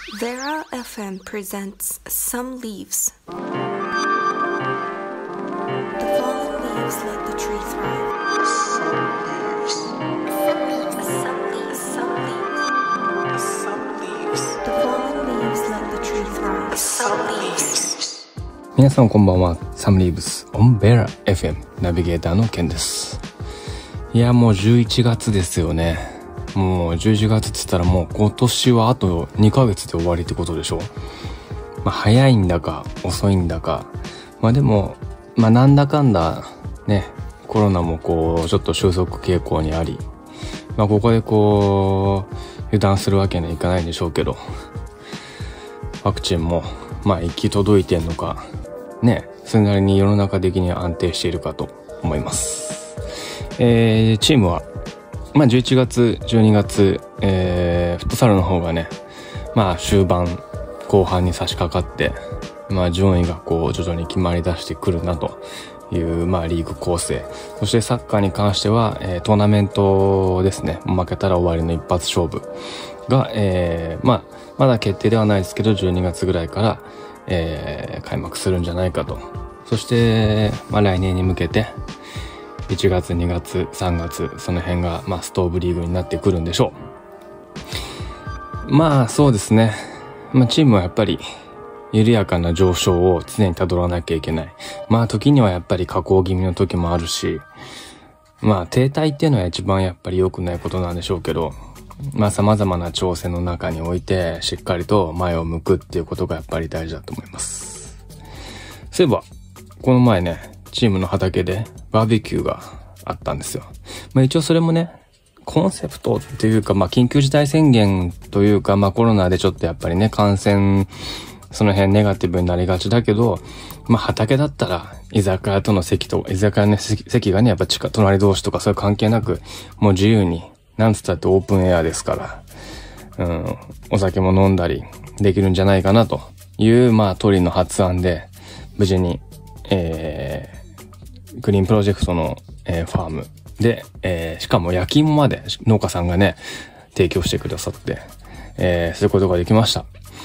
Vera FM presents Some Leaves. The fallen leaves let the tree thrive. Some leaves. Some leaves. Some leaves. Some leaves. The fallen leaves let the tree thrive. Some leaves. 皆さんこんばんは。Some Leaves on Vera FM ナビゲーターのケンです。いや、もう11月ですよね。もう11月って言ったらもう今年はあと2ヶ月で終わりってことでしょ。早いんだか遅いんだか。でも、なんだかんだね、コロナもこうちょっと収束傾向にあり、ここでこう油断するわけにはいかないんでしょうけど、ワクチンも行き届いてんのかね、それなりに世の中的に安定しているかと思います。チームは11月、12月、フットサルの方がね、終盤、後半に差し掛かって、順位がこう徐々に決まり出してくるなという、リーグ構成。そしてサッカーに関しては、トーナメントですね。負けたら終わりの一発勝負が、まだ決定ではないですけど、12月ぐらいから、開幕するんじゃないかと。そして、来年に向けて、1月、2月、3月、その辺が、ストーブリーグになってくるんでしょう。そうですね。チームはやっぱり、緩やかな上昇を常に辿らなきゃいけない。時にはやっぱり下降気味の時もあるし、停滞っていうのは一番やっぱり良くないことなんでしょうけど、様々な挑戦の中において、しっかりと前を向くっていうことがやっぱり大事だと思います。そういえば、この前ね、チームの畑でバーベキューがあったんですよ。一応それもね、コンセプトっていうか、緊急事態宣言というか、コロナでちょっとやっぱりね、感染、その辺ネガティブになりがちだけど、畑だったら、居酒屋の席がね、やっぱ隣同士とかそういう関係なく、もう自由に、なんつったってオープンエアですから、お酒も飲んだりできるんじゃないかなという、鳥の発案で、無事に、グリーンプロジェクトの、ファームで、しかも焼き芋まで農家さんがね、提供してくださって、そういうことができました。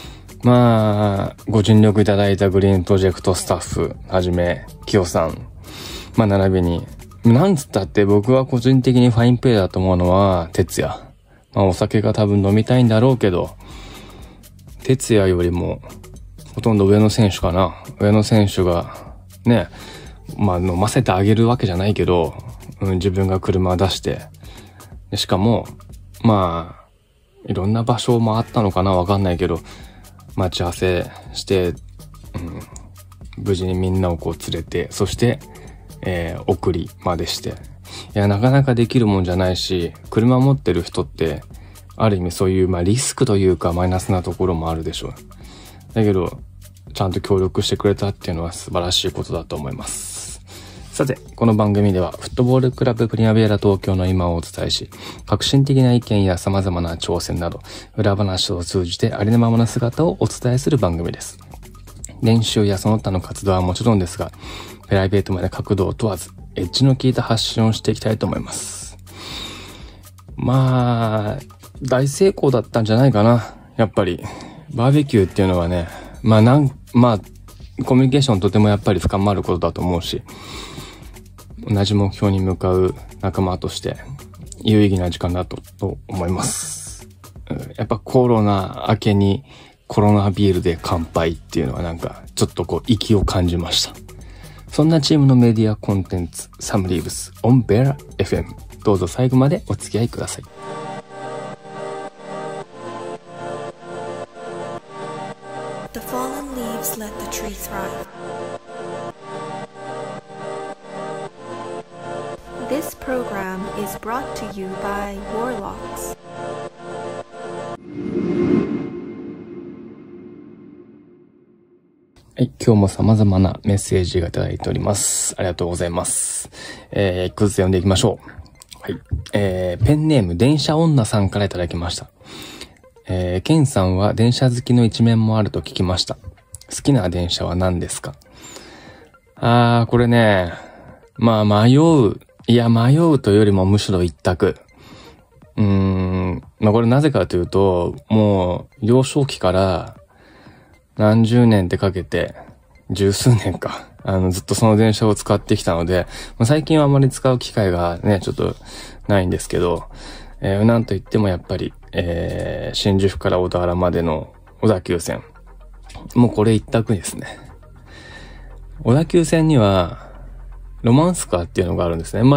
ご尽力いただいたグリーンプロジェクトスタッフはじめ、キヨさん、並びに、なんつったって僕は個人的にファインプレーだと思うのは、哲也。お酒が多分飲みたいんだろうけど、哲也よりも、ほとんど上の選手かな。上の選手が、ね、飲ませてあげるわけじゃないけど、自分が車出して、しかも、いろんな場所もあったのかなわかんないけど、待ち合わせして、無事にみんなをこう連れて、そして、送りまでして。いや、なかなかできるもんじゃないし、車持ってる人って、ある意味そういう、リスクというかマイナスなところもあるでしょう。だけど、ちゃんと協力してくれたっていうのは素晴らしいことだと思います。さて、この番組ではフットボールクラブプリマベーラ東京の今をお伝えし、革新的な意見や様々な挑戦など、裏話を通じてありのままな姿をお伝えする番組です。練習やその他の活動はもちろんですが、プライベートまで角度を問わず、エッジの効いた発信をしていきたいと思います。大成功だったんじゃないかな。やっぱり、バーベキューっていうのはね、コミュニケーションとてもやっぱり深まることだと思うし、同じ目標に向かう仲間として有意義な時間だと思います。やっぱコロナ明けにコロナビールで乾杯っていうのはちょっと息を感じました。そんなチームのメディアコンテンツ Some Leaves on Vera FM、 どうぞ最後までお付き合いください。 The fallen leaves let the tree thrive. This program is brought to you by Warlocks. はい、今日も様々なメッセージがいただいております。ありがとうございます。一個ずつ読んでいきましょう。はい。ペンネーム電車女さんからいただきました。ケンさんは電車好きの一面もあると聞きました。好きな電車は何ですか？これね、迷うというよりもむしろ一択。 これなぜかというと、もう幼少期から何十年ってかけて、十数年か、ずっとその電車を使ってきたので、最近はあまり使う機会がね、ちょっとないんですけど、なんといってもやっぱり、新宿から小田原までの小田急線。もうこれ一択ですね。小田急線には、ロマンスカーっていうのがあるんですね。い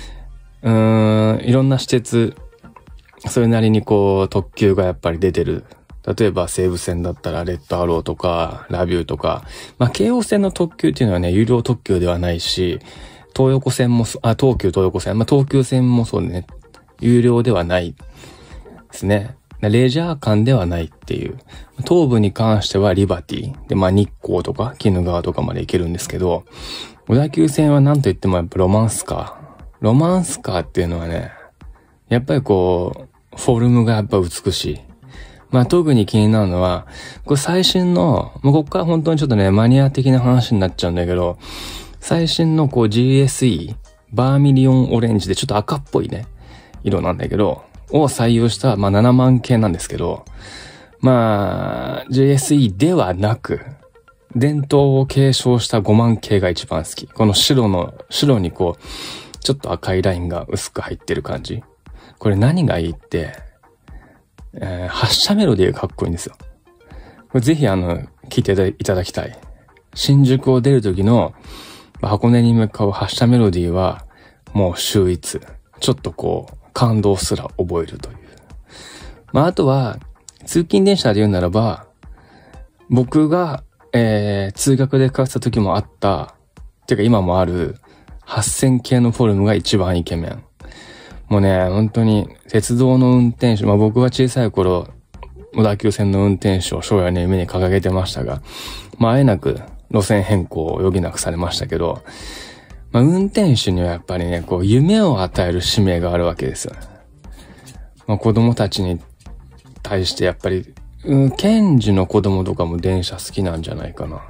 ろんな私鉄、それなりにこう、特急がやっぱり出てる。例えば西武線だったらレッドアローとか、ラビューとか、京王線の特急っていうのはね、有料特急ではないし、東急線も、東急東横線、東急線もそうね、有料ではないですね。レジャー間ではないっていう。東部に関してはリバティ。で、日光とか、鬼怒川とかまで行けるんですけど、小田急線はなんといってもやっぱロマンスカー。ロマンスカーっていうのはね、やっぱりこう、フォルムがやっぱ美しい。特に気になるのは、これ最新の、ここから本当にちょっとね、マニア的な話になっちゃうんだけど、最新のこう GSE、バーミリオンオレンジでちょっと赤っぽいね、色なんだけど、を採用した、7万系なんですけど、GSE ではなく、伝統を継承した5万系が一番好き。この白にこう、ちょっと赤いラインが薄く入ってる感じ。これ何がいいって、発車メロディーがかっこいいんですよ。これぜひ聞いていただきたい。新宿を出る時の箱根に向かう発車メロディーはもう秀逸。ちょっとこう感動すら覚えるという。あとは通勤電車で言うならば、僕が、通学で使ってた時もあった、てか今もある8000系のフォルムが一番イケメン。もうね、本当に鉄道の運転手、僕は小さい頃、小田急線の運転手を将来の夢に掲げてましたが、あえなく路線変更を余儀なくされましたけど、運転手にはやっぱりね、こう夢を与える使命があるわけですよね。子供たちに対してやっぱり、検事の子供とかも電車好きなんじゃないかな。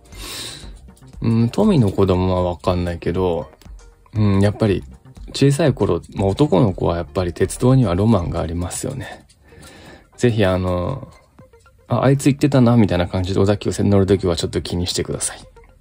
富の子供はわかんないけど、やっぱり小さい頃、男の子はやっぱり鉄道にはロマンがありますよね。ぜひあいつ言ってたなみたいな感じで小田急線乗るときはちょっと気にしてくださ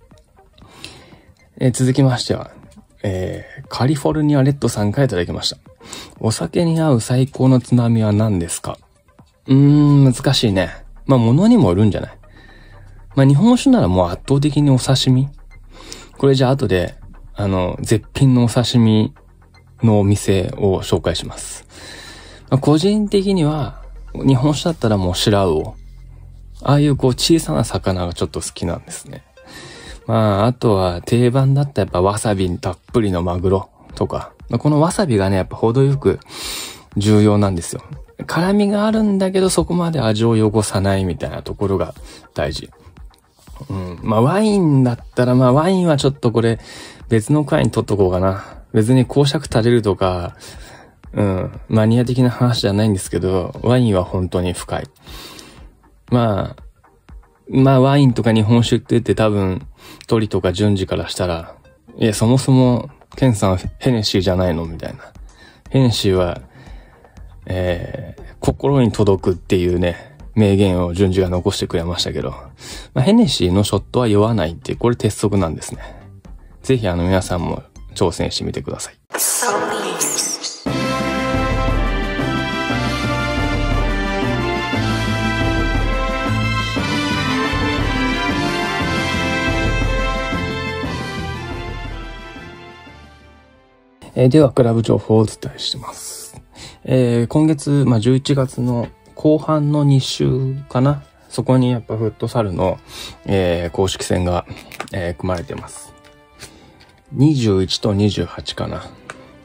い。続きましては、カリフォルニアレッドさんからいただきました。お酒に合う最高のつまみは何ですか？難しいね。物にもよるんじゃない？日本酒ならもう圧倒的にお刺身。これじゃあ後で、絶品のお刺身のお店を紹介します。個人的には、日本酒だったらもう白魚。ああいうこう小さな魚がちょっと好きなんですね。あとは定番だったらやっぱわさびたっぷりのマグロとか。このわさびがね、やっぱ程よく重要なんですよ。辛みがあるんだけどそこまで味を汚さないみたいなところが大事。ワインだったらワインはちょっとこれ別の回に取っとこうかな。別に講釈垂れるとか、マニア的な話じゃないんですけど、ワインは本当に深い。ワインとか日本酒って言って多分、鳥とか順次からしたら、そもそも、ケンさんヘネシーじゃないのみたいな。ヘネシーは、心に届くっていうね、名言を順次が残してくれましたけど、ヘネシーのショットは酔わないって、これ鉄則なんですね。ぜひ皆さんも挑戦してみてください。では、クラブ情報をお伝えしてます。今月、11月の後半の2週かな。そこにやっぱフットサルの、公式戦が、組まれています。21と28かな。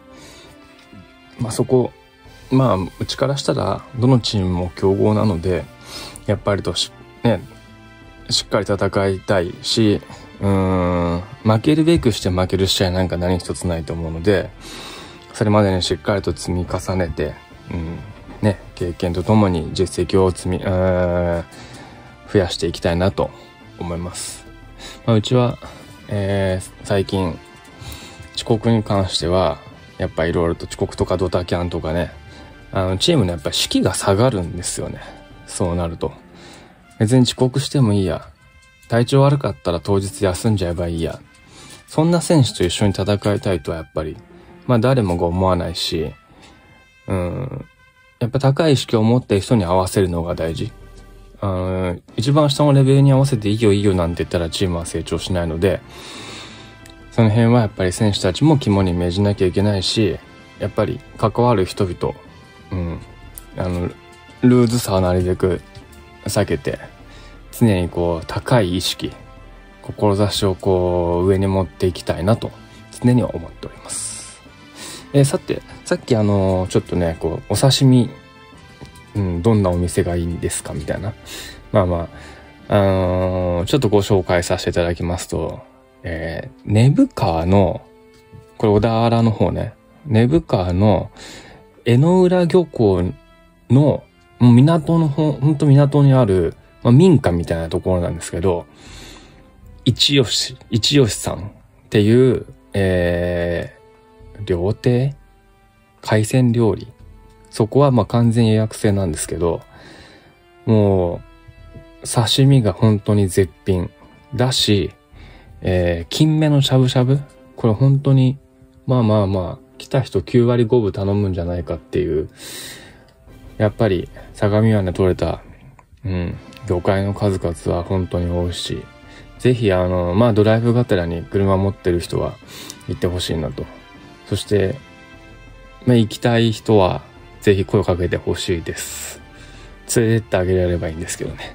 そこ、うちからしたら、どのチームも強豪なので、やっぱりしっかり戦いたいし、負けるべくして負ける試合なんか何一つないと思うので、それまでにしっかりと積み重ねて、経験とともに実績を増やしていきたいなと思います。うちは、最近遅刻に関してはやっぱいろいろと遅刻とかドタキャンとかね、 チームのやっぱり士気が下がるんですよね。そうなると。別に遅刻してもいいや。体調悪かったら当日休んじゃえばいいや。そんな選手と一緒に戦いたいとはやっぱり、誰もが思わないし、やっぱ高い意識を持ってる人に合わせるのが大事。一番下のレベルに合わせていいよいいよなんて言ったらチームは成長しないので、その辺はやっぱり選手たちも肝に銘じなきゃいけないし、やっぱり関わる人々、ルーズさはなるべく避けて、常に高い意識、志を上に持っていきたいなと常には思っております。さて、さっきちょっとね、お刺身、どんなお店がいいんですかみたいな。ちょっとご紹介させていただきますと、根府川の、これ小田原の方ね、根府川の江ノ浦漁港の港の方、ほんと港にある、民家みたいなところなんですけど、一吉さんっていう、料亭海鮮料理。そこは完全予約制なんですけど、もう、刺身が本当に絶品だし、金目のしゃぶしゃぶ、これ本当に、来た人9割5分頼むんじゃないかっていう、やっぱり、相模湾で取れた、魚介の数々は本当に美味しい。ぜひ、ドライブがてらに車持ってる人は行ってほしいなと。そして、行きたい人は、ぜひ声をかけてほしいです。連れてってあげられればいいんですけどね。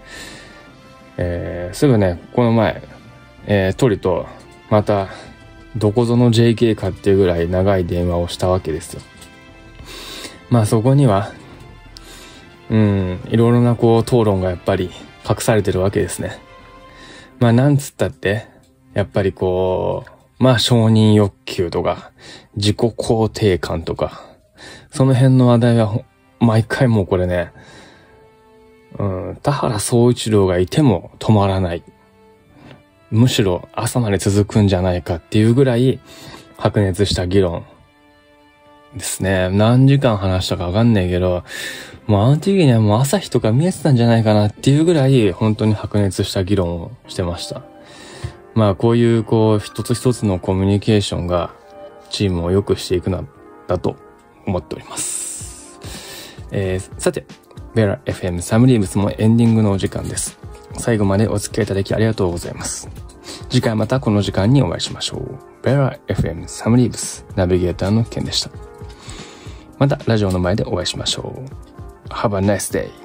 すぐね、この前、鳥と、また、どこぞの JK かっていうぐらい長い電話をしたわけですよ。そこには、いろいろな討論がやっぱり隠されてるわけですね。なんつったって、やっぱり承認欲求とか、自己肯定感とか、その辺の話題は、毎回もうこれね、田原総一郎がいても止まらない。むしろ朝まで続くんじゃないかっていうぐらい白熱した議論ですね。何時間話したかわかんないけど、もうの時にはもう朝日とか見えてたんじゃないかなっていうぐらい本当に白熱した議論をしてました。こういう一つ一つのコミュニケーションがチームを良くしていくなだと思っております。さて、ベラ FM サムリーブスもエンディングのお時間です。最後までお付き合いいただきありがとうございます。次回またこの時間にお会いしましょう。ベラ FM サムリーブスナビゲーターのケンでした。またラジオの前でお会いしましょう。Have a nice day.